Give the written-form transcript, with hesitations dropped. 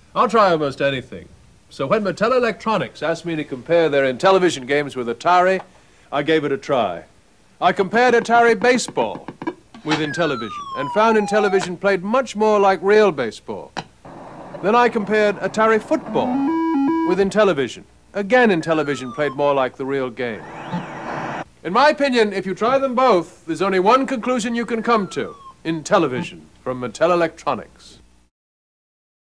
I'll try almost anything. So when Mattel Electronics asked me to compare their Intellivision games with Atari, I gave it a try. I compared Atari baseball with Intellivision and found Intellivision played much more like real baseball. Then I compared Atari football with Intellivision. Again, Intellivision played more like the real game. In my opinion, if you try them both, there's only one conclusion you can come to. Intellivision from Mattel Electronics.